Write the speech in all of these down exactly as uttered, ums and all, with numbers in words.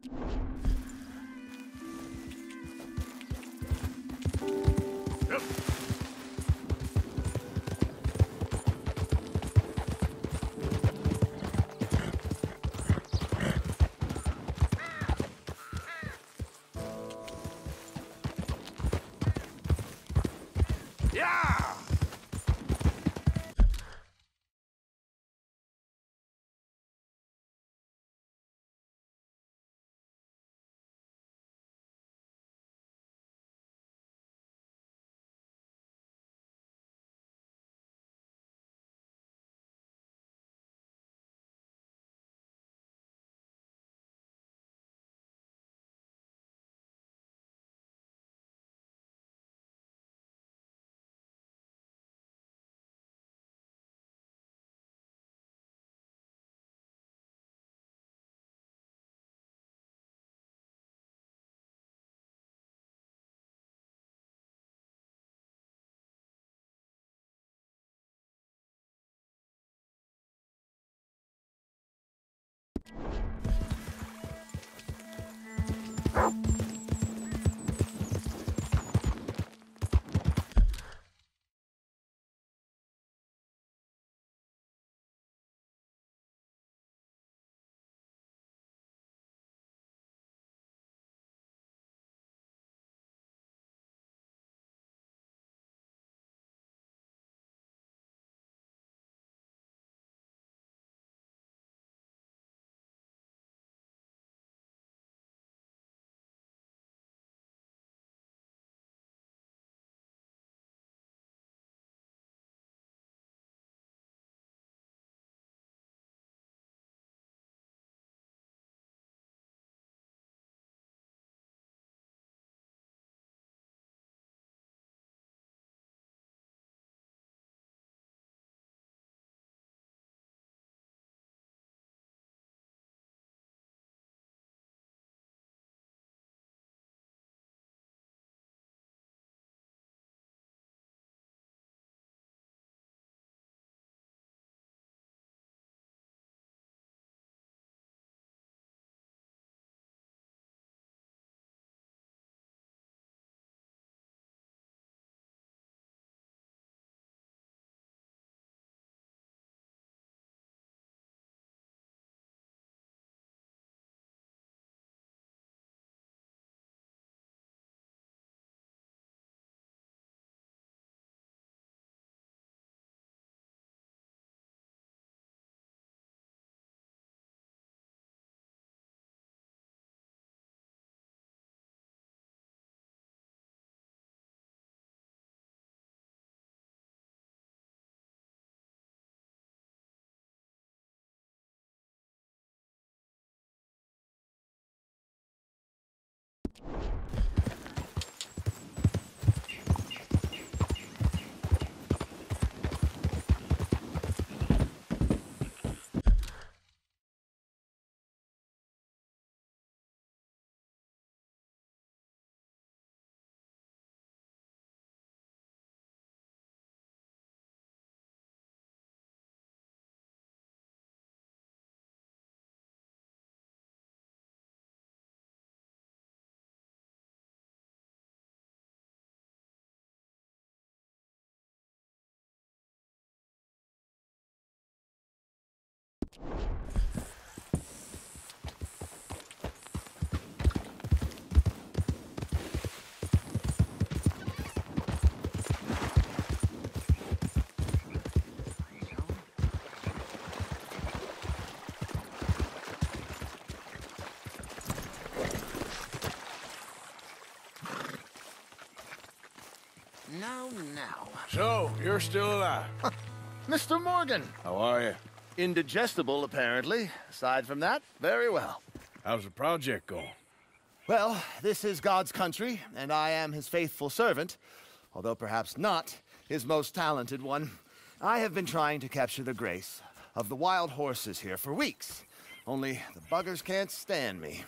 Now, now. So, you're still alive. Mister Morgan. How are you? Indigestible, apparently. Aside from that, very well. How's the project going? Well, this is God's country, and I am his faithful servant, although perhaps not his most talented one. I have been trying to capture the grace of the wild horses here for weeks, only the buggers can't stand me.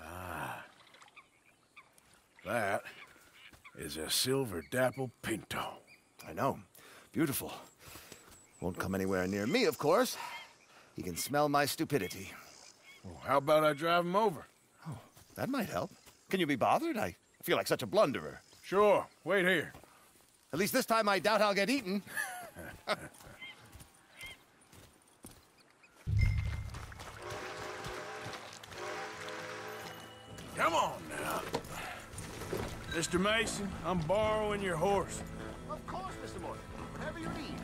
Ah. That is a silver dapple pinto. I know. Beautiful. Won't come anywhere near me, of course. He can smell my stupidity. Well, how about I drive him over? Oh, that might help. Can you be bothered? I feel like such a blunderer. Sure, wait here. At least this time I doubt I'll get eaten. Come on now. Mister Mason, I'm borrowing your horse. Of course, Mister Morton. Whatever you need.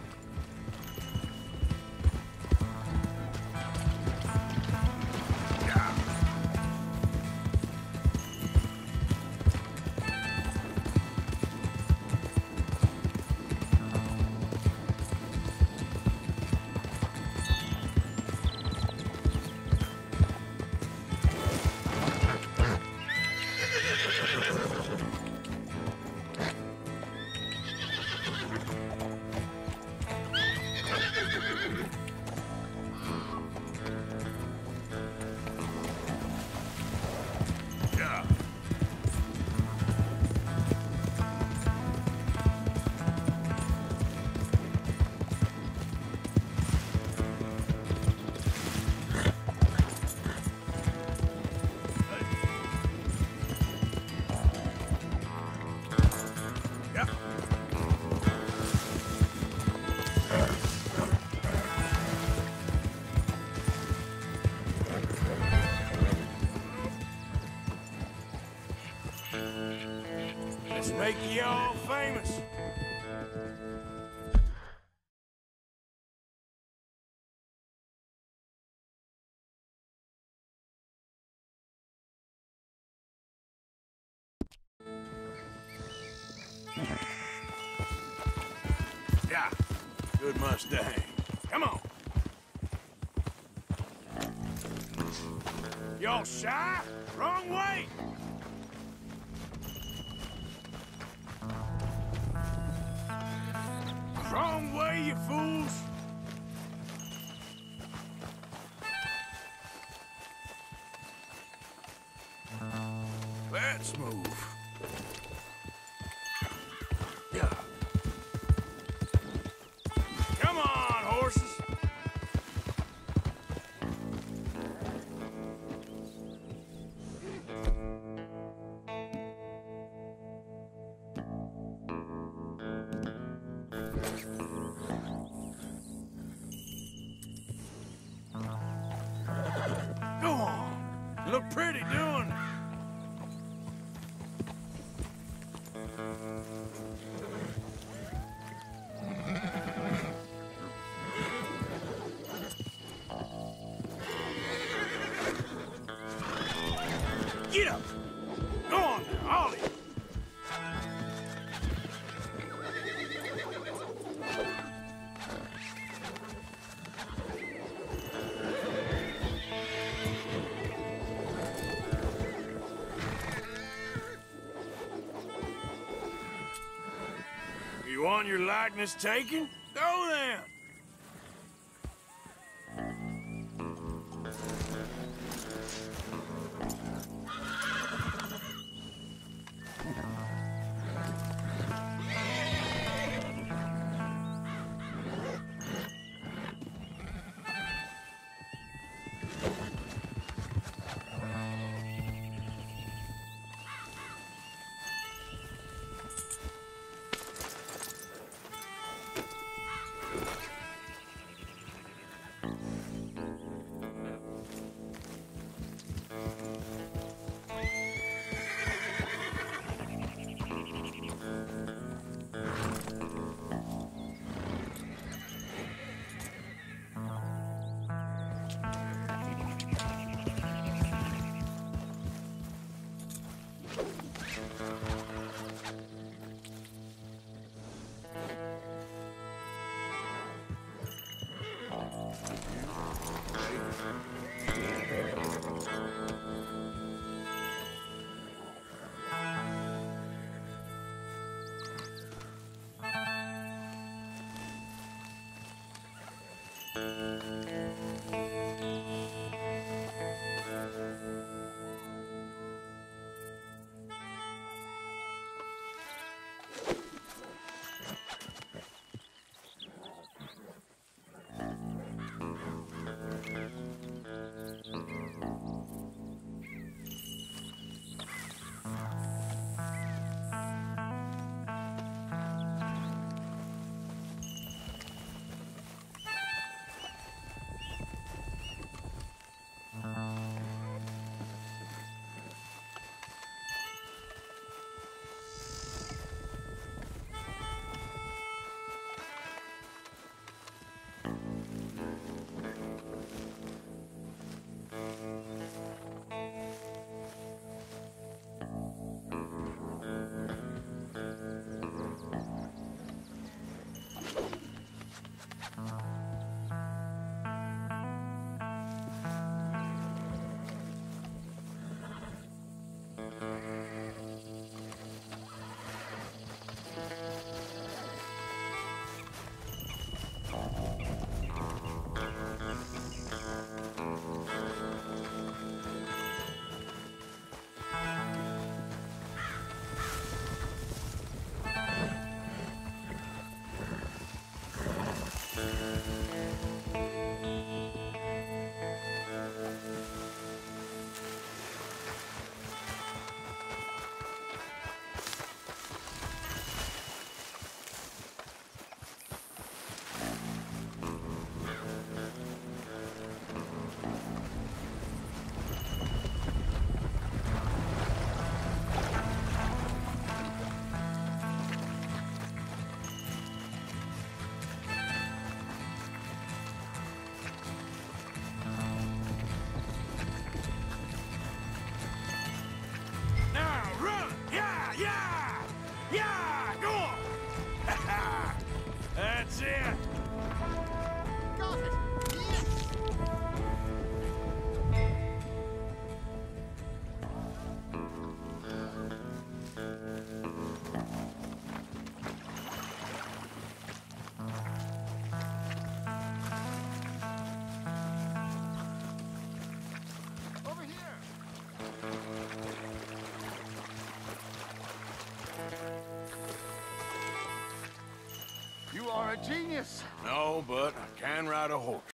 Let's make you all famous. Yeah, good Mustang. Come on. Y'all shy? Wrong way. Wrong way, you fools! Let's move. Yeah. Come on, horses! Go on. You look pretty doing it. Get up. Go on now, Ollie. You want your likeness taken? Go then. genius. No, but I can ride a horse.